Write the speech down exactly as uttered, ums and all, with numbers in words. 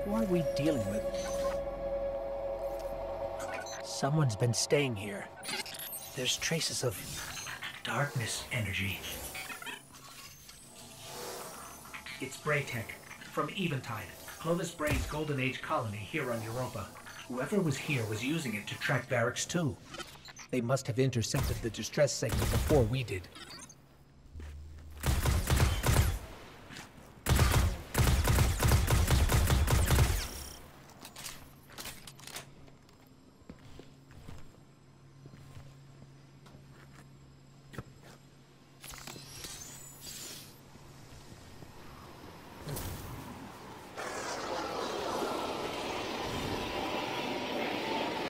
Who are we dealing with? Someone's been staying here. There's traces of darkness energy. It's Braytech, from Eventide, Clovis Bray's Golden Age colony here on Europa. Whoever was here was using it to track Barracks two. They must have intercepted the distress signal before we did.